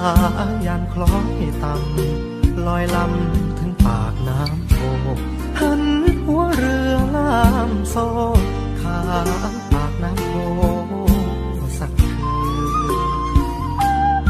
ยันคล้อยต่ำลอยลำถึงปากน้ำโพหันหัวเรือลามโซ่ข้ามปากน้ำโพสักคืน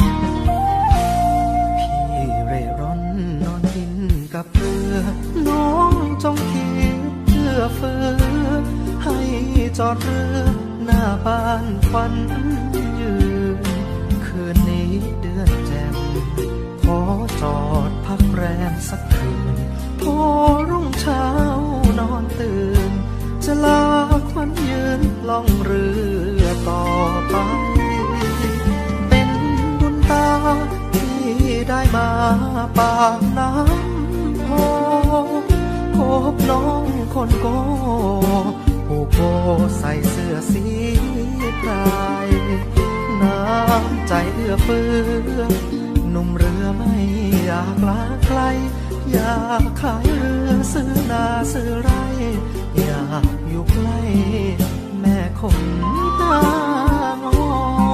พี่เร่ร่อนนอนกินกับเรือน้องจงคิดเพื่อเฟือให้จอดเรือหน้าบ้านควันยืนคืนนี้เดือนแจ่มขอจอดพักแรมสักคืนพอรุ่งเช้านอนตื่นจะลาควันยืนล่องเรือต่อไปเป็นบุญตาที่ได้มาปากน้ำโพพบน้องคนโกผู้โกใส่เสื้อสีพรายน้ำใจเอื้อเฟื้อหนุ่มเรือไม่อยากลาไกลอยากขายเรือซื้อนาซื้อไร่อยากอยู่ใกล้แม่คนตางอ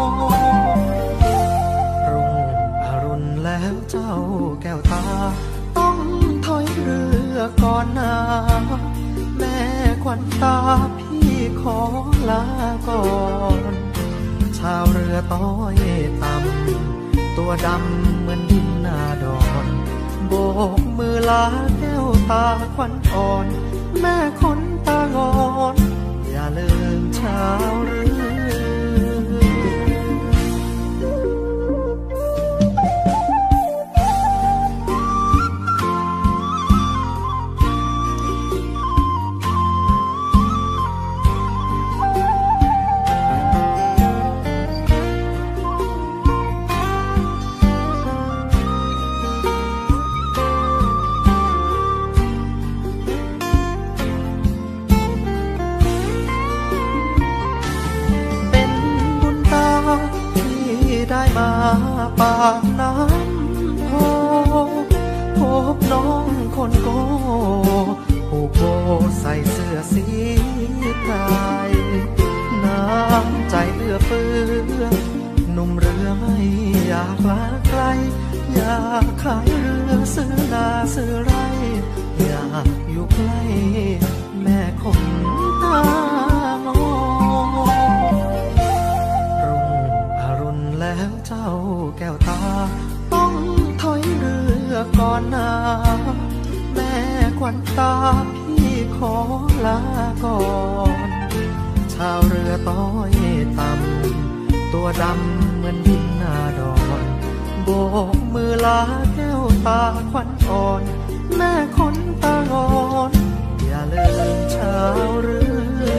รุ่งอรุณแล้วเจ้าแก้วตาต้องถอยเรือก่อนนาแม่ควันตาพี่ขอลาก่อนชาวเรือต้อยต่ำตัวดำเหมือนดินนาดอนโบกมือลาแก้วตาควันอ่อนแม่คนตางอนอย่าลืมชาวเรือได้มาปากน้ำโพพบน้องคนโกผู้โกใส่เสื้อสีพรายน้ำใจเอื้อเฟื้อหนุ่มเรือไม่อยากลาไกลอยากขายเรือซื้อนาซื้อไร่อยากอยู่ใกล้แม่คนตางอแล้วเจ้าแก้วตาต้องถอยเรือก่อนนาแม่ควันตาพี่ขอลาก่อนชาวเรือต้อยต่ำตัวดำเหมือนดินนาดอนโบกมือลาแก้วตาควันอ่อนแม่คนตางอนอย่าลืมชาวเรือ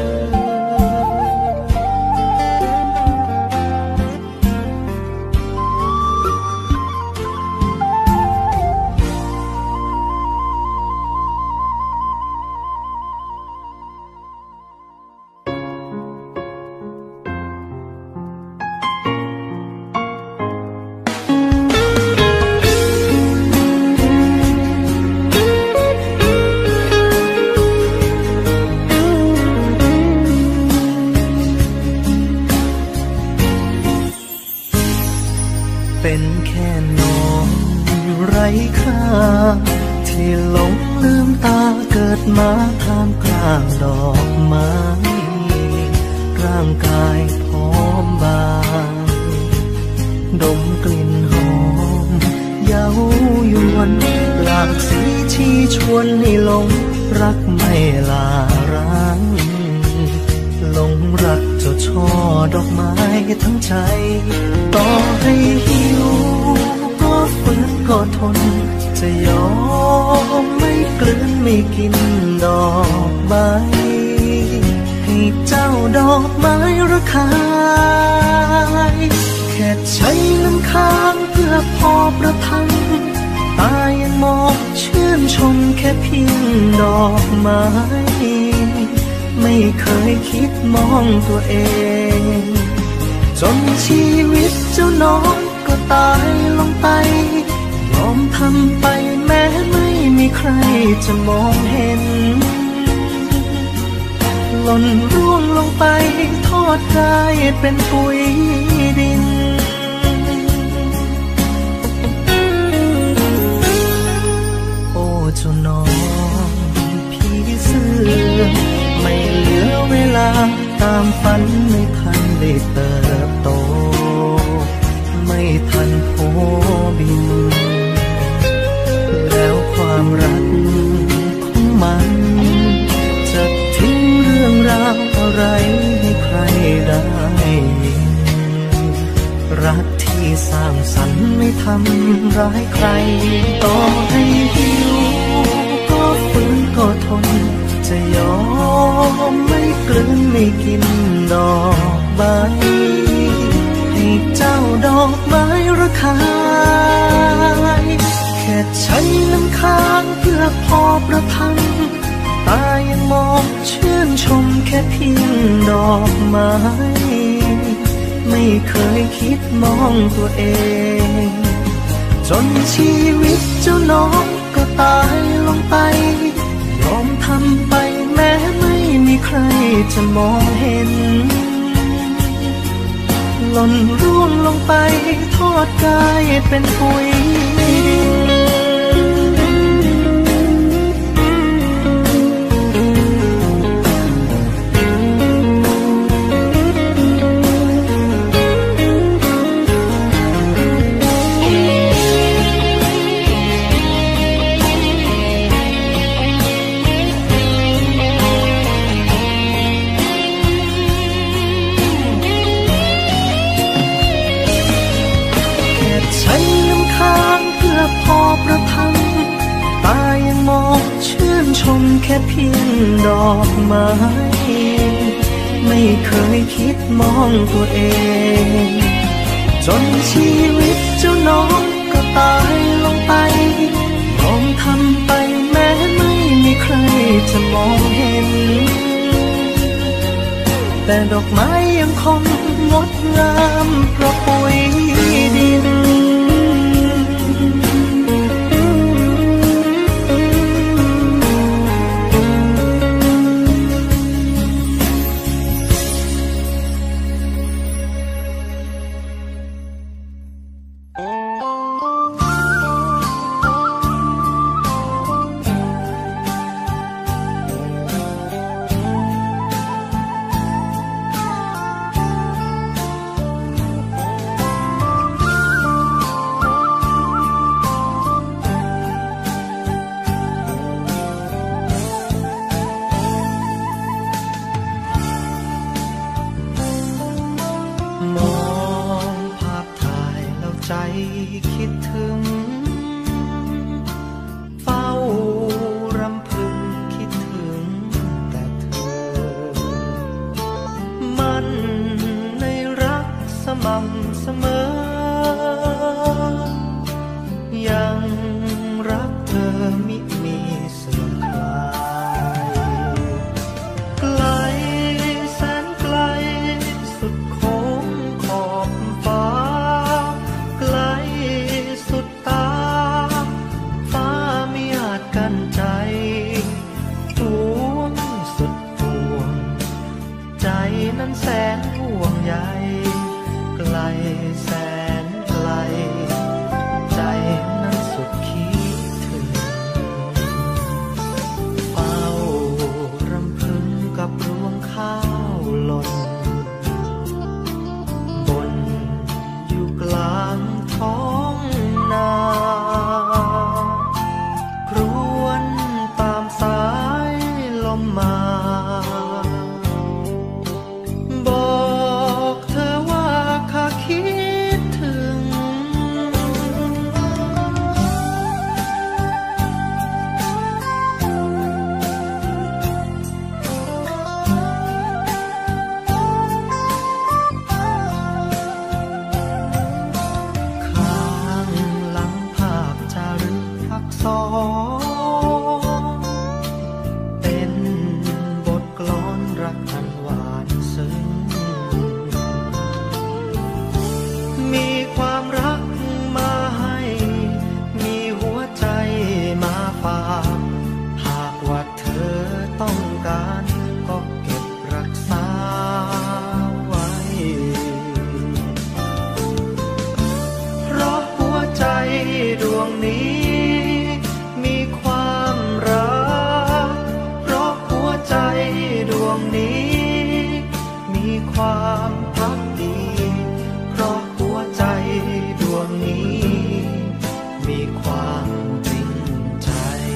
เป็นแค่น้องไร้ค่าที่หลงลืมตาเกิดมาท่ามกลางดอกไม้ร่างกายพร้อมบางดมกลิ่นหอมเย้ายวนหลากสีชี้ชวนให้หลงรักไม่ลาร้างหลงรักเจ้าช่อดอกไม้ทั้งใจต่อให้หิวก็ฝืนก็ทนจะยอมไม่กลืนไม่กินดอกใบให้เจ้าดอกไม้ระคายแค่ใช้น้ำค้างเพื่อพอประทังตายังมองชื่นชมแค่เพียงดอกไม้ไม่เคยคิดมองตัวเองจนชีวิตเจ้าน้องก็ตายลงไปยอมทำไปแม้ไม่มีใครจะมองเห็นหล่นร่วงลงไปทอดกายเป็นปุ๋ยดินมไม่เหลือเวลาตามฝันไม่ทันได้เติบโตไม่ทันโผบินแล้วความรักของมันจะทิ้งเรื่องราวอะไรให้ใครได้รักที่สร้างสรรค์ไม่ทำร้ายใครต่อให้หิวก็ฝืนก็ทนจะยอมไม่กลืนไม่กินดอกใบให้เจ้าดอกไม้ระคายแค่ใช้น้ำค้างเพื่อพอประทังตายังมองชื่นชมแค่เพียงดอกไม้ไม่เคยคิดมองตัวเองจนชีวิตเจ้าน้องก็ตายลงไปยอมทำไปแม้ไม่มีใครจะมองเห็นหล่นร่วงลงไปทอดกายเป็นปุ๋ยดินพอประทังตายังมองชื่นชมแค่เพียงดอกไม้ไม่เคยคิดมองตัวเองจนชีวิตเจ้าน้องก็ตายลงไปยอมทำไปแม้ไม่มีใครจะมองเห็นแต่ดอกไม้ยังคงงดงามเพราะปุ๋ยดินคิดถึงเฝ้ารำพึงคิดถึงแต่เธอมันในรักสม่ำเสมอยังรักเธอมิมีเสื่อมคลายไกลแสนไกลสุดโค้งขอบฟ้าใจดวงสุดดวงใจนั้นแสนห่วงใยไกลแสนไกลใจนั้นสุดคิดถึงเฝ้ารำพึงกับรวงข้าวหล่นบนอยู่กลางท้องนาสายลมมาบอกเธอว่าข้าคิดถึงความพักดีเพราะหัวใจดวงนี้มีความจริงใจ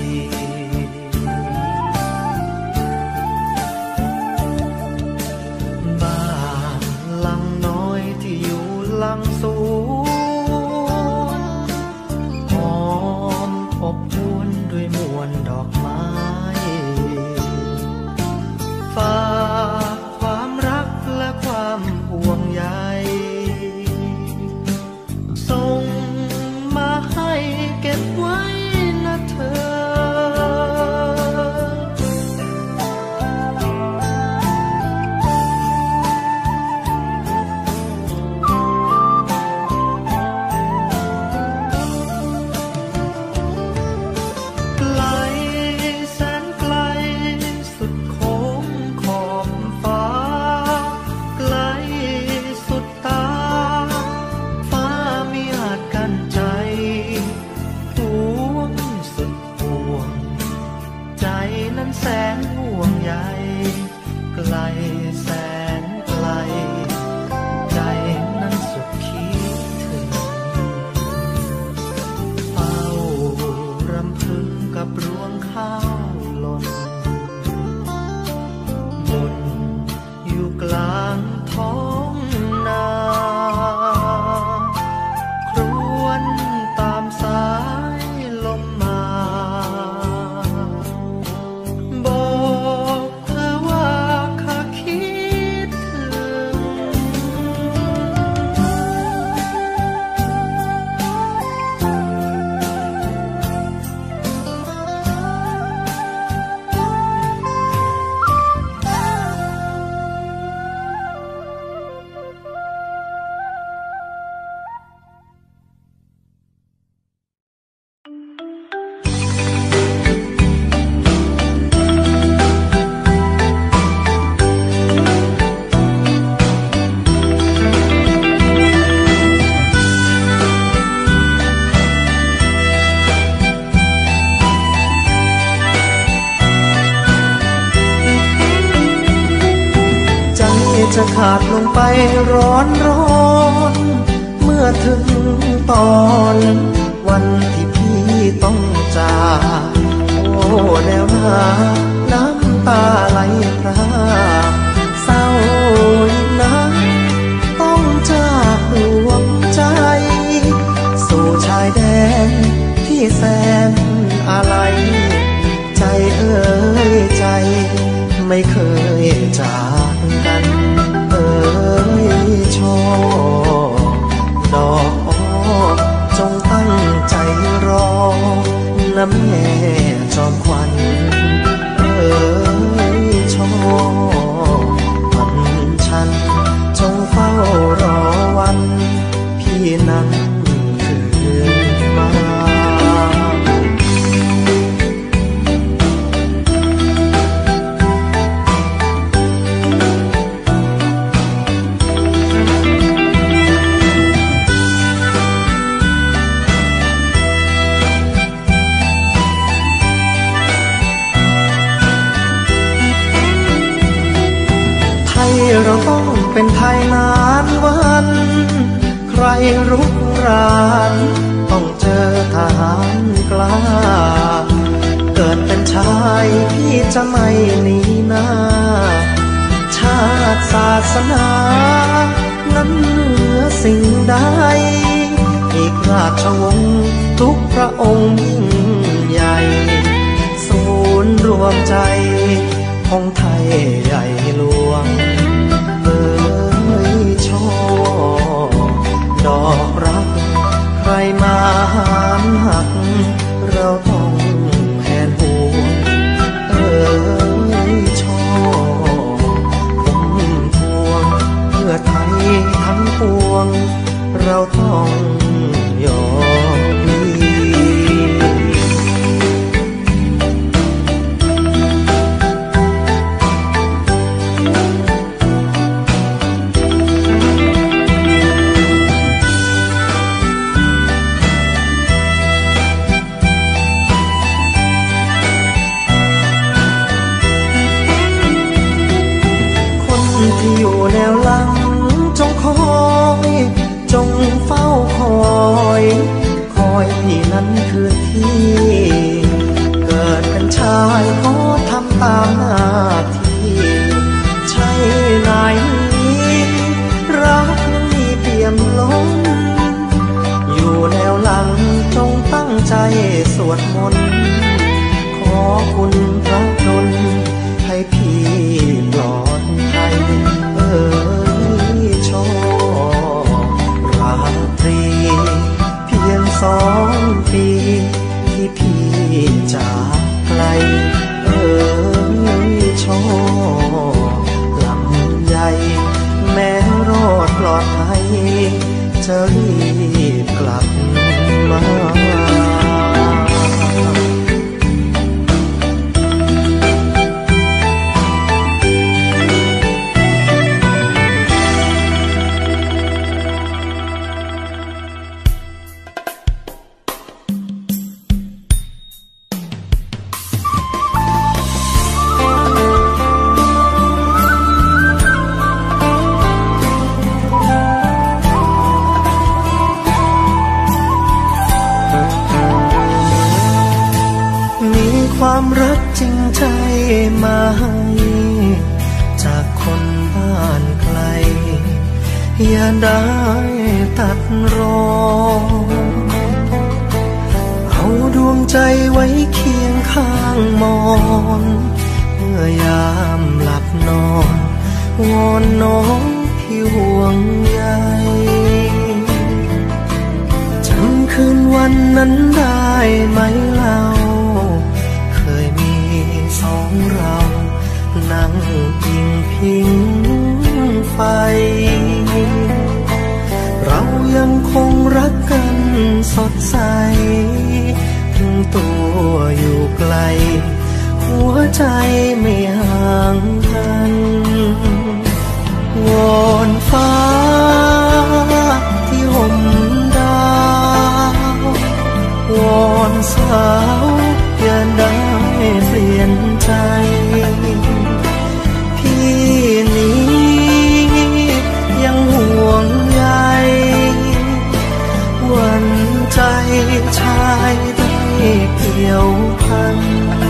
บ้านหลังน้อยที่อยู่หลังสวนหอมอบอวลด้วยมวลดอกไม้ฝากความรักและความห่วงใยส่งมาให้เก็บไว้นะเธอไกลแสนไกลสุดโค้งขอบฟ้าไกลสุดตาฟ้ามีอาจกั้นใจปวงสุดปวงใจนั้นแสนห่วงใยไกลแสนไกลใจนั้นสุดคิดถึงเฝ้ารำพึงกับรวงข้าวหล่นบนอยู่กลางท้องนาครวญตามสายลมมาบอกเธอว่าข้าคิดถึงจะขาดลงไปร้อนเมื่อถึงตอนวันที่พี่ต้องจากโอ้แล้วนะน้ำตาไหลพรากเศร้านักต้องจากดวงใจสู่ชายแดนที่แสนอะไรใจเอ่ยใจไม่เคยจากกันเอ่ยช่อดอกอ้อจงตั้งใจรอนะแม่จอมขวัญเอ่ยช่อมันฉันจงเฝ้ารอวันพี่นั้นคืนมาเราต้องเป็นไทยนานวันใครรุกรานต้องเจอทหารกล้าเกิดเป็นชายพี่จะไม่หนีหน้าชาติศาสนานั้นเหนือสิ่งใดอีกราชวงศ์ทุกพระองค์ยิ่งใหญ่ศูนย์รวมใจของไทยใหญ่หลวงเอ่ยช่อดอกรักใครมาหามหักเราต้องแทนห่วงเอ่ยช่อผมพวงเพื่อไทยทั้งปวงเราต้องยอมพแนวหลังจงคอยจงเฝ้าคอยคอยพี่นั้นคืนที่เกิดเป็นชายขอทำตามหน้าที่ใช่ไหนรักมีเปี่ยมล้นอยู่แนวหลังจงตั้งใจสวดมนต์ขอคุณพระดลให้พี่ปลอดภัยชอราตรีเพียง2 ปีที่พี่จากไกลชอลำใหญ่แม้รอดปลอดภัยจะรีบกลับมาความรักจริงใจมาให้จากคนบ้านไกลอย่าได้ตัดรอเอาดวงใจไว้เคียงข้างมอนเมื่อยามหลับนอนวอนน้องพี่ห่วงใยจำคืนวันนั้นได้ไหมเล่า2 เรานั่งพิงพิงไฟเรายังคงรักกันสดใสถึงตัวอยู่ไกลหัวใจไม่ห่างกันวอนฟ้าที่ห่มดาววอนสาวอย่าได้เปลี่ยนใจพี่นี้ยังห่วงใยวันใจชายได้เกี่ยวพัน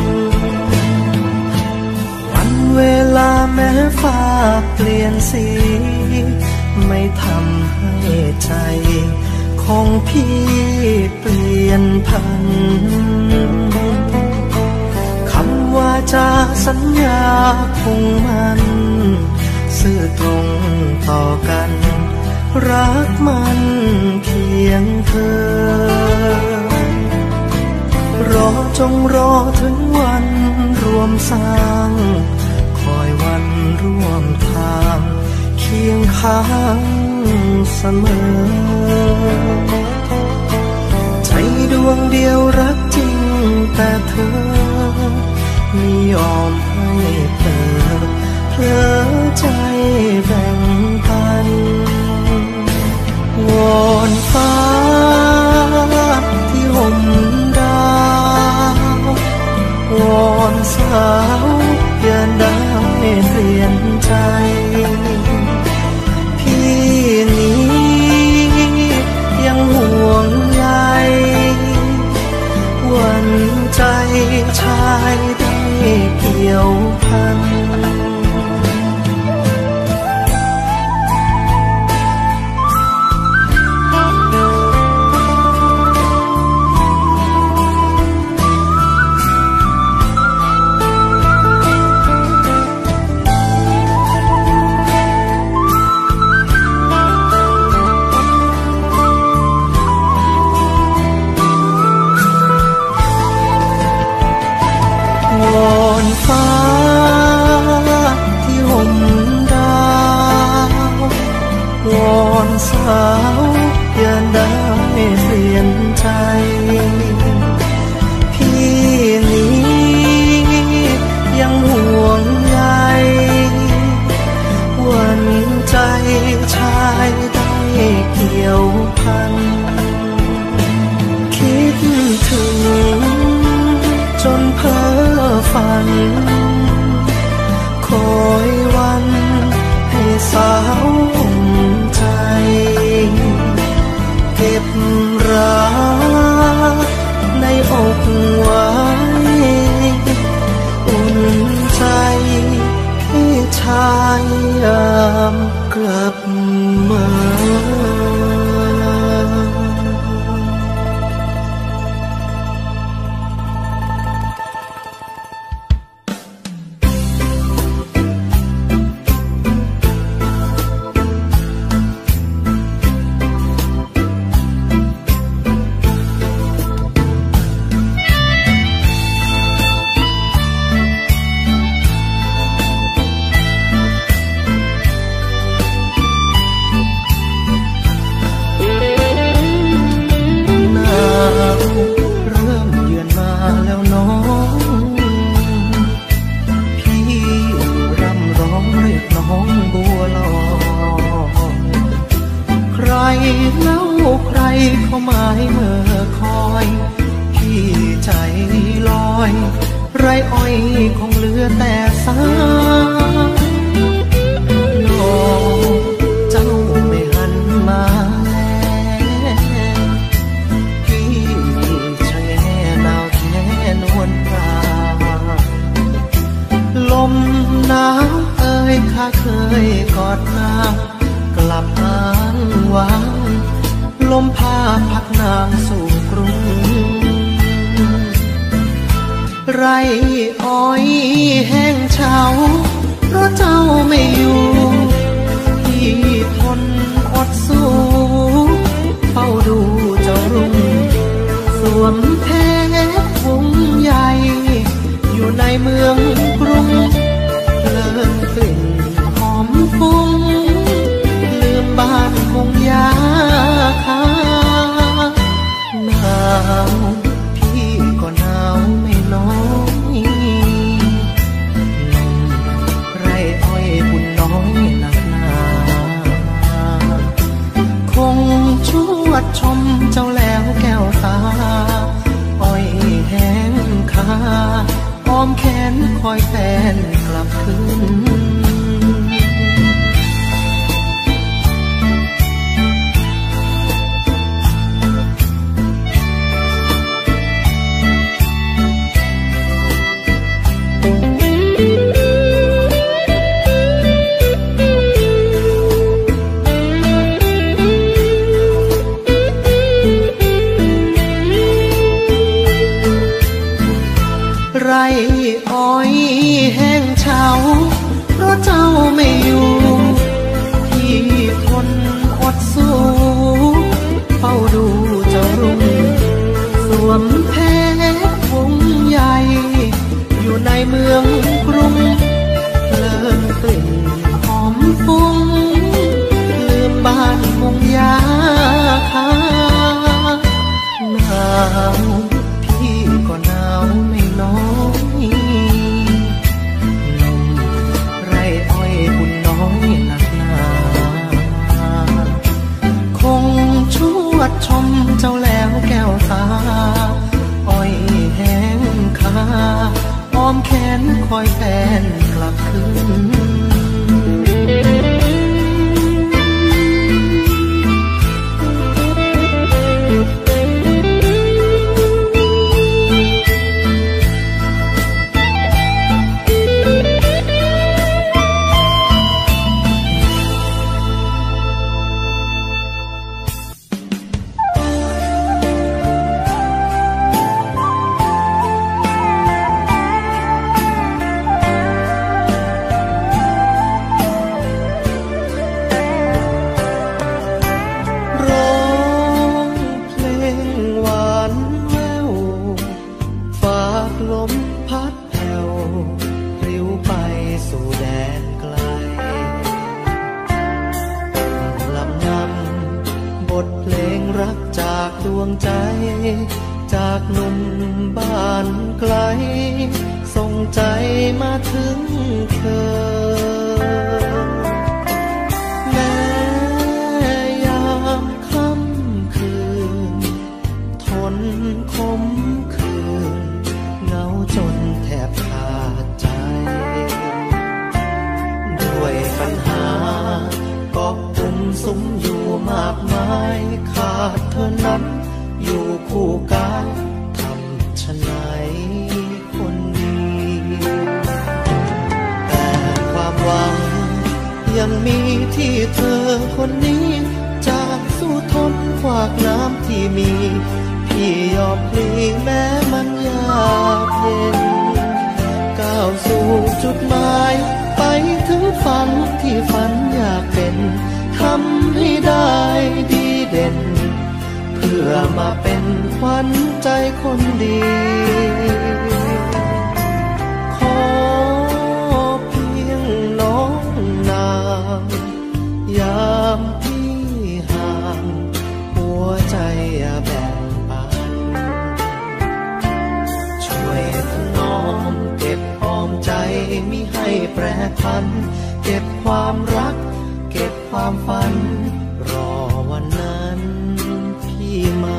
วันเวลาแม้ฟ้าเปลี่ยนสีไม่ทำให้ใจของพี่เปลี่ยนพันว่าจะสัญญาคงมันซื่อตรงต่อกันรักมันเพียงเธอรอจงรอถึงวันรวมสร้างคอยวันร่วมทางเคียงข้างเสมอใจดวงเดียวรักจริงแต่เธอไม่ยอมให้เธอเพลอใจแบ่งปันวอนฟ้าที่ห่มดาววอนสาวอย่าได้เปลี่ยนใจพี่นี้ยังห่วงใยวันใจชายเกี่ยวพันวอนฟ้าที่ห่มดาววอนสาวอย่าได้เปลี่ยนใจพี่นี้ยังห่วงใยวันใจชายได้เกี่ยวพันคิดถึงจนเพ้อฝันคอยวันให้สาวใจเก็บรักในอกไว้อุ่นใจพี่ชายยามกลับมาใครเขาหมายเมื่อคอยพี่ใจลอยไรอ้อยคงเหลือแต่สายน้องเจ้าไม่หันมาแลพี่ชะแงหนาวแท้นวลตาลมหนาวเอ่ยข้าเคยกอดนางกลับอ้างว้างลมพาพัดนางสู่กรุงไรอ้อยแห้งเฉาเพราะเจ้าไม่อยู่พี่ทนอดสู้เฝ้าดูเจ้ารุ่งสวมแพชรวงใหญ่อยู่ในเมืองกรุงเพลินกลิ่นหอมฟุ้งลืมบ้านคงยาคาหนาวพี่ก็หนาวไม่น้อยลมไรอ้อยบุญน้อยหนักหนาคงชวดชมเจ้าแล้วแก้วตาอ้อยแห้งคาอ้อมแขนคอยแฟนกลับคืนไรอ้อยแห้งเฉาเพราะเจ้าไม่อยู่พี่ทนอดสู้เฝ้าดูเจ้ารุ่งสวมแพชรวงใหญ่อยู่ในเมืองกรุงเพลินกลิ่นหอมฟุ้งลืมบ้านคงยาคาหนาวพี่ก็หนาวไม่น้อยลมไรอ้อยบุญน้อยหนักหนาคงชวดชมเจ้าแล้วแก้วตาอ้อยแห้งคาอ้อมแขนคอยแฟนกลับคืนจากหนุ่มบ้านไกลส่งใจมาถึงเธอแม้ยามค่ำคืนทนคมคืนเหงาจนแทบขาดใจด้วยปัญหาสุมอยู่มากมายขาดเธอนั้นอยู่คู่กายทำชะไหนคนดีแต่ความหวังยังมีที่เธอคนนี้จากสู้ทนขวากน้ำที่มีพี่ยอมพลีแม้มันยากเย็นก้าวสู่จุดหมายไปถึงฝันที่ฝันอยากเป็นทำให้ได้ดีเด่นเพื่อมาเป็นขวัญใจคนดีขอเพียงน้องนางยามที่ห่างหัวใจอย่าแบ่งปันช่วยถนอมเก็บออมใจมิให้แปรผันเก็บความรักเก็บความฝันรอวันนั้นพี่มา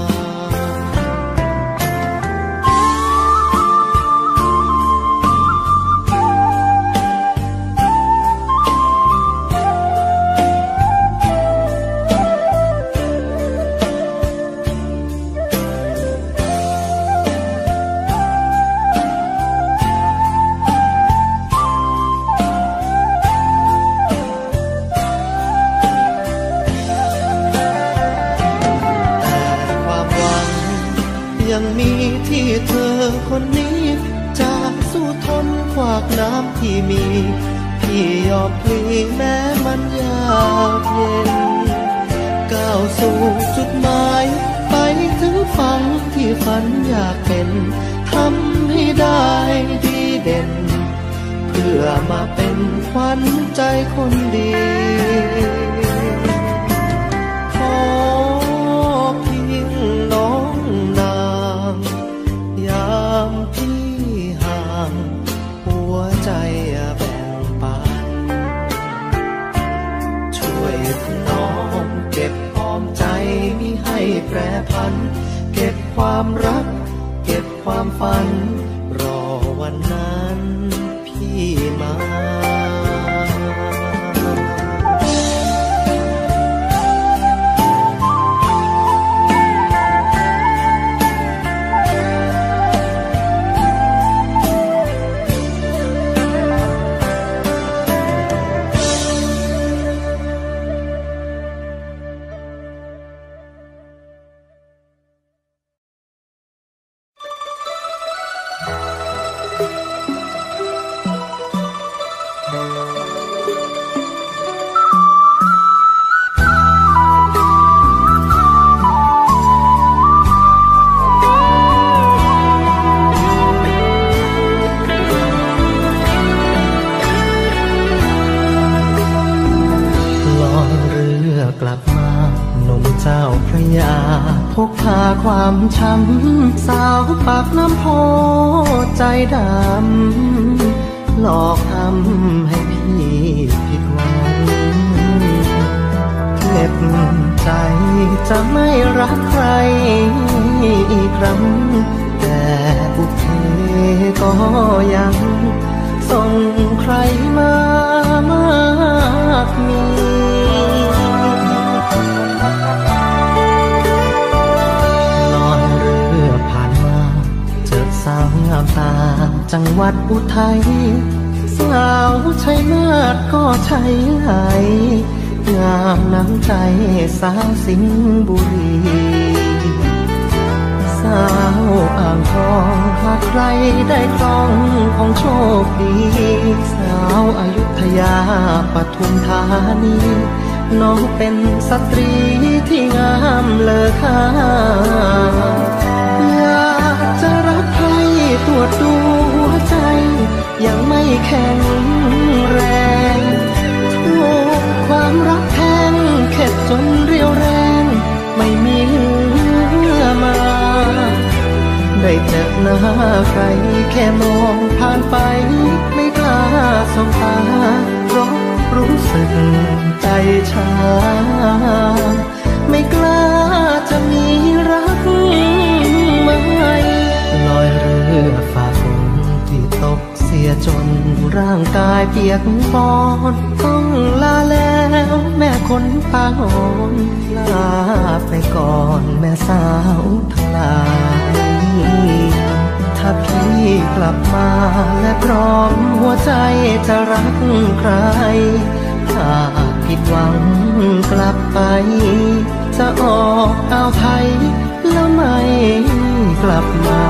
ยังมีที่เธอคนนี้จะสู้ทนขวากน้ำที่มีพี่ยอมพลีแม้มันยากเย็นก้าวสู่จุดหมายไปถึงฝันที่ฝันอยากเป็นทำให้ได้ดีเด่นเพื่อมาเป็นขวัญใจคนดีขอเพียงน้องนางยามที่ห่างหัวใจอย่าแบ่งปันช่วยถนอมเก็บออมใจมิให้แปรผันเก็บความรักเก็บความฝันรอวันนั้นพี่มา พกพาความช้ำสาวปากน้ำโพใจดำหลอกทำให้พี่ผิดหวังเก็บใจจะไม่รักใครอีกครั้งแต่บุพเพก็ยังส่งใครมามากมีสาวงามตาจังหวัดอุทัยสาวชัยนาทก็ใช่ไหลงามน้ำใจสาวสิงห์บุรีสาวอ่างทองหากใครได้ครองของโชคดีสาวอยุธยาปทุมธานีน้องเป็นสตรีที่งามเลอค่าอยากจะรักใครตรวจดูหัวใจยังไม่แข็งแรงถูกความรักแทงเข็ดจนเรียวแรงไม่มีเหลือมาได้เจอหน้าใครแค่มองผ่านไปไม่กล้าสบตาเพราะรู้สึกใจชาไม่กล้าจะมีรักใหม่ลอยเรือฝ่าฝนที่ตกเสียจนร่างกายเปียกปอนต้องลาแล้วแม่คคนปางโอนลาไปก่อนแม่สาวทั้งหลายถ้าพี่กลับมาและพร้อมหัวใจจะรักใครถ้าผิดหวังกลับไปจะออกอ่าวไทยแล้วไม่กลับมา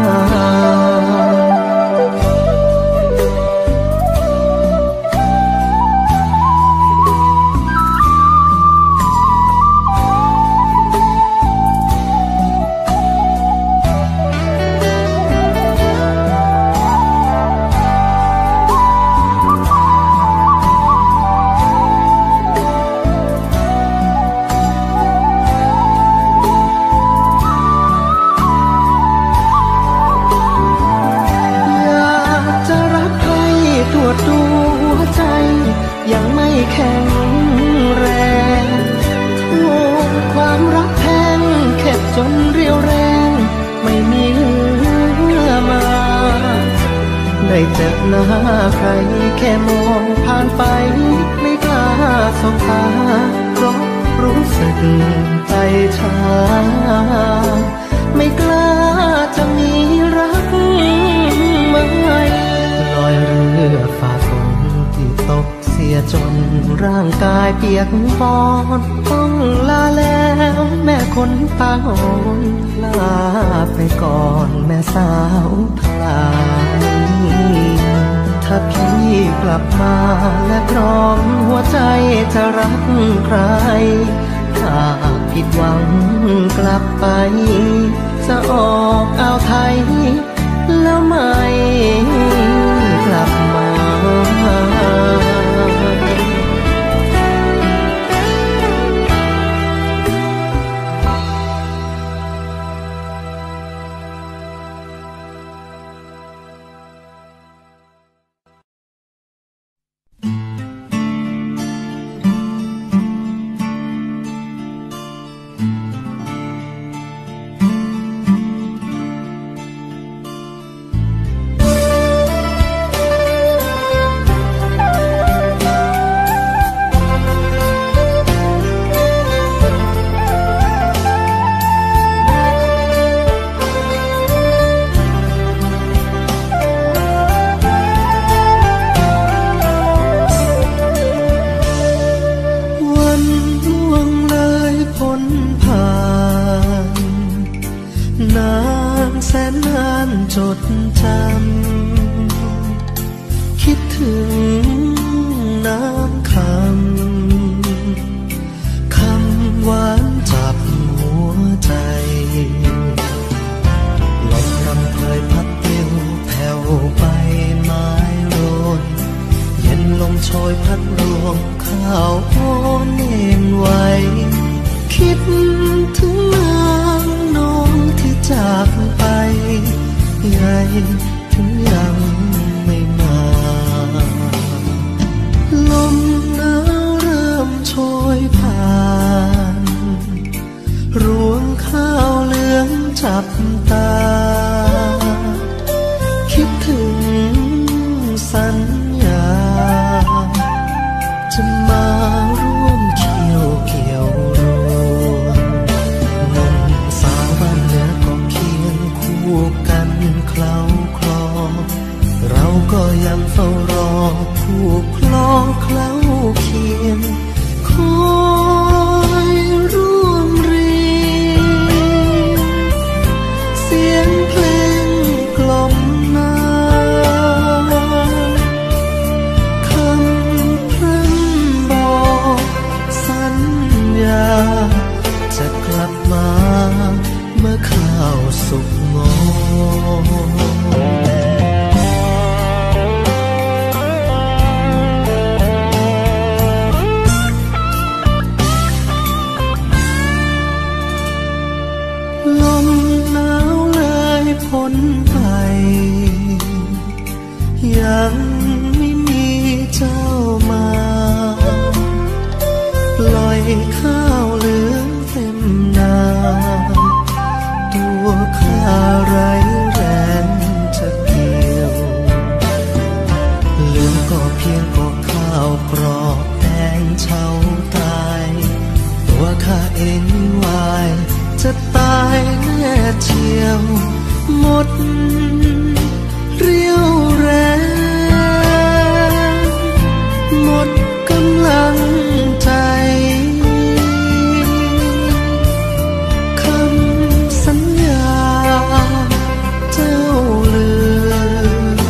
ยังไม่แข็งแรงถูกความรักแทงเข็ดจนเรียวแรงไม่มีเหลือมาได้เจอหน้าใครแค่มองผ่านไปไม่กล้าสบตาเพราะรู้สึกใจชาไม่กล้าจะมีรักใหม่ลอยเรือฝ่าฝนที่ตกเสียจนร่างกายเปียกปอนต้องลาแล้วแม่คนปางโอนลาไปก่อนแม่สาวทั้งหลายถ้าพี่กลับมาและพร้อมหัวใจจะรักใครถ้าผิดหวังกลับไปจะออกอ่าวไทยแล้วไม่กลับมาแสนนานจดจำคิดถึงน้ำคำหวานจับหัวใจลมรำเพยพัดติ้วแผ่วไปไม้โรยเย็นลมโชยพัดรวงข้าวโอนเอ็นไว้คิดถึงนางน้องที่จากไปใหญ่ถึงยังไม่มาลมหนาวเริ่มโชยผ่านรวงข้าวเหลืองจับตาคิดถึงสัญญาจะมาร่วมเคี่ยวเกี่ยวรวงนมสาวบ้านเหนือก็เคียงคู่กันเคล้าคลอเราก็ยังเฝ้ารอคู่คลอเคล้าเคียงคอยร่วมเรียงเสียงเพลงกล่อมนาคำพร่ำบอกสัญญาจะกลับมาเมื่อข้าวสุกงอลมหนาวเลยพ้นไปยังไม่มีเจ้ามาปล่อยข้าวเหลืองเต็มนาตัวข้าไร้แรงจะเกี่ยวเหลือก็เพียงก็ข้าวกรอบแดงเฉาตายยวหมดเรี่ยวแรงหมดกำลังใจคำสัญญาเจ้าลืม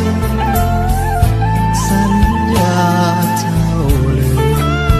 สัญญาเจ้าลืม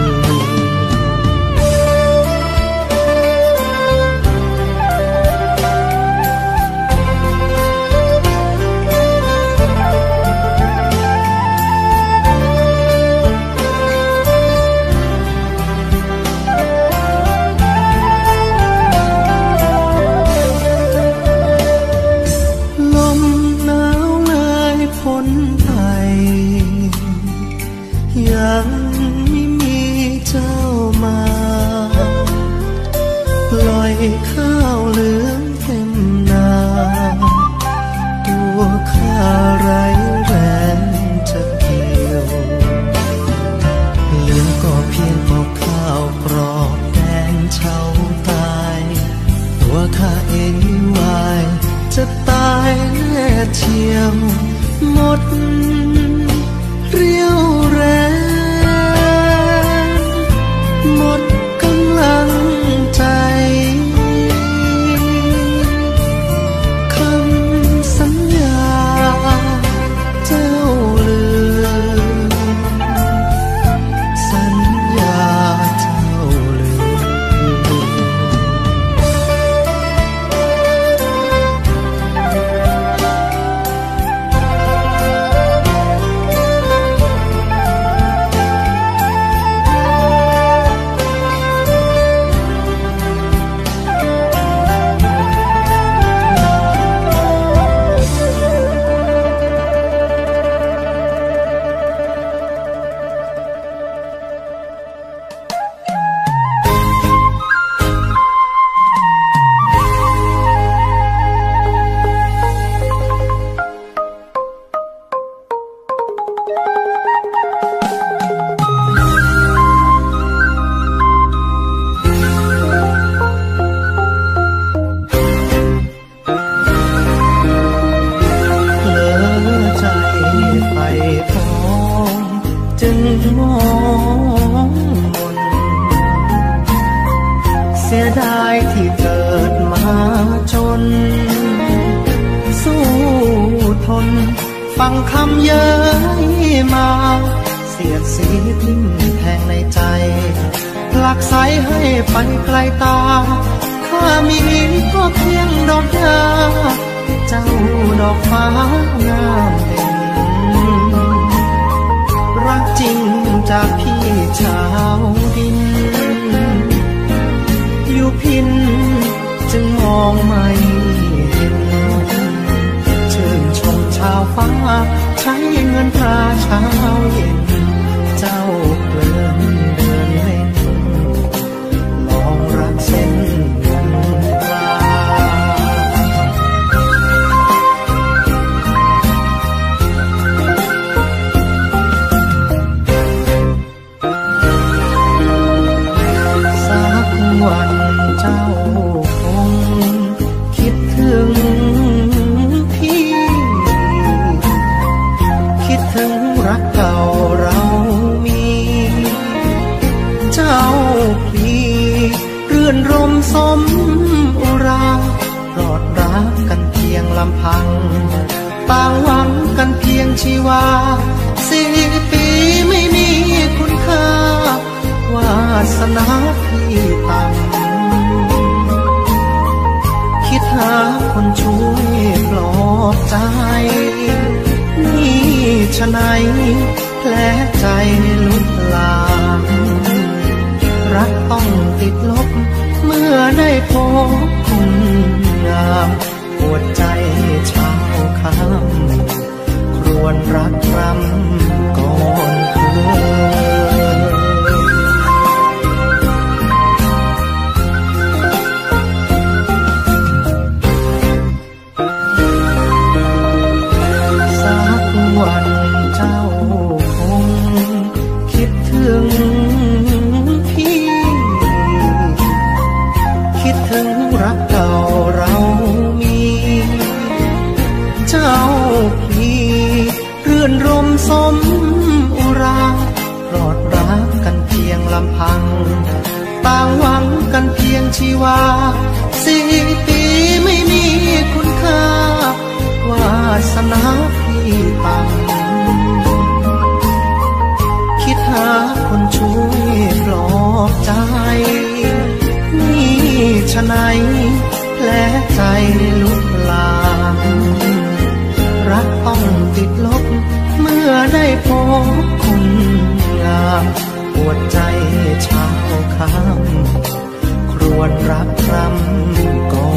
ยังไม่มีเจ้ามาปล่อยข้าวเหลืองเต็มนาตัวข้าไร้แรงจะเกี่ยวเหลือก็เพียงปอกข้าวกรอบแดงเฉาตายตัวข้าเองวายจะตายแน่เชียวหมดเรี่ยวแรงหมดกำลังใจคำสัญญาเจ้าลืมสัญญาเจ้าลืมจึงมองมนเสียดายที่เกิดมาจนสู้ทนฟังคำเย้ยมาเสียดสีทิ้งแทงในใจผลักไสให้ไปไกลตาข้ามีก็เพียงดอกยาเจ้าดอกฟ้างามเด่นรักจริงจากพี่ชาวดินอยู่พินจึงมองไม่เห็นชื่นชมชาวฟ้าใช้เงินตราเช้าเย็นเจ้าเพลินเดินเล่นลองรักเส้นเงินตราวันเจ้าคงคิดถึงพี่คิดถึงรักเก่าเรามีเจ้าพลีรื่นรมสมอุรารอดรักกันเพียงลำพังต่างหวังกันเพียงชีวา4 ปีไม่มีคุณค่าวาสนาพี่ต่ำคิดหาคนช่วยปลอบใจนี่ฉะไหนแผลใจลุกลามรักต้องติดลบเมื่อได้พบคนงามปวดใจเช้าค่ำครวญรักรำก่อนเคยวันเจ้าคงคิดถึงชีวา4 ปีไม่มีคุณค่าวาสนาพี่ต่ำคิดหาคนช่วยปลอบใจนี่ฉะไหนแผลใจลุกลามรักต้องติดลบเมื่อได้พบคนงามปวดใจเช้าค่ำครวญรักคำก่อ